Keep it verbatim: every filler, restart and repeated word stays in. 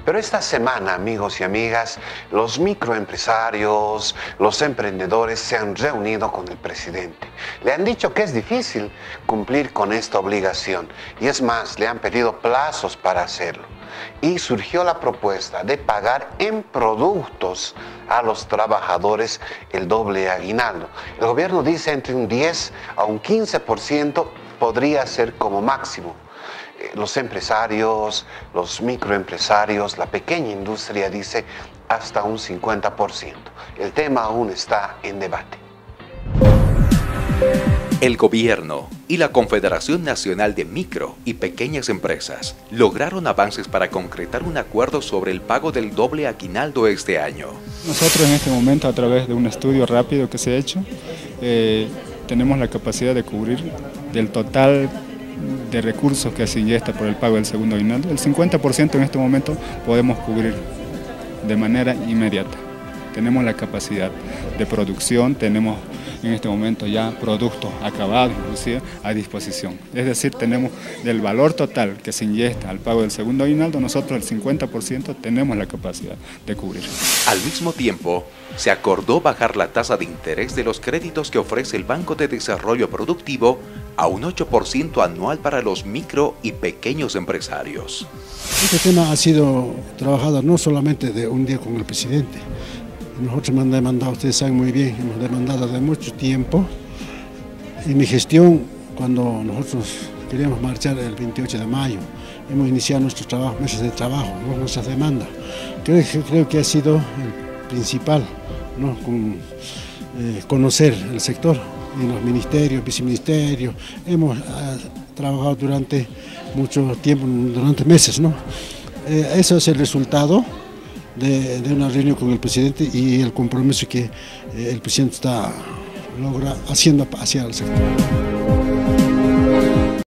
Pero esta semana, amigos y amigas, los microempresarios, los emprendedores se han reunido con el presidente. Le han dicho que es difícil cumplir con esta obligación y es más, le han pedido plazos para hacerlo. Y surgió la propuesta de pagar en productos a los trabajadores el doble aguinaldo. El gobierno dice entre un diez a un quince por ciento podría ser como máximo. Los empresarios, los microempresarios, la pequeña industria dice hasta un cincuenta por ciento. El tema aún está en debate. El gobierno y la Confederación Nacional de Micro y Pequeñas Empresas lograron avances para concretar un acuerdo sobre el pago del doble aguinaldo este año. Nosotros en este momento, a través de un estudio rápido que se ha hecho, eh, tenemos la capacidad de cubrir del total de recursos que se inyecta por el pago del segundo aguinaldo, el cincuenta por ciento en este momento podemos cubrir de manera inmediata. Tenemos la capacidad de producción, tenemos en este momento ya productos acabados inclusive a disposición. Es decir, tenemos del valor total que se inyecta al pago del segundo aguinaldo, nosotros el cincuenta por ciento tenemos la capacidad de cubrir. Al mismo tiempo, se acordó bajar la tasa de interés de los créditos que ofrece el Banco de Desarrollo Productivo a un ocho por ciento anual para los micro y pequeños empresarios. Este tema ha sido trabajado no solamente de un día con el presidente. Nosotros hemos demandado, ustedes saben muy bien, hemos demandado de mucho tiempo. En mi gestión, cuando nosotros queríamos marchar el veintiocho de mayo, hemos iniciado nuestros trabajos, meses de trabajo, nuestras demandas. Creo, creo que ha sido el principal, ¿no? Con, eh, conocer el sector en los ministerios, viceministerios. Hemos eh, trabajado durante mucho tiempo, durante meses, ¿no? Eh, eso es el resultado De, de una reunión con el presidente y el compromiso que eh, el presidente está logra, haciendo hacia el sector.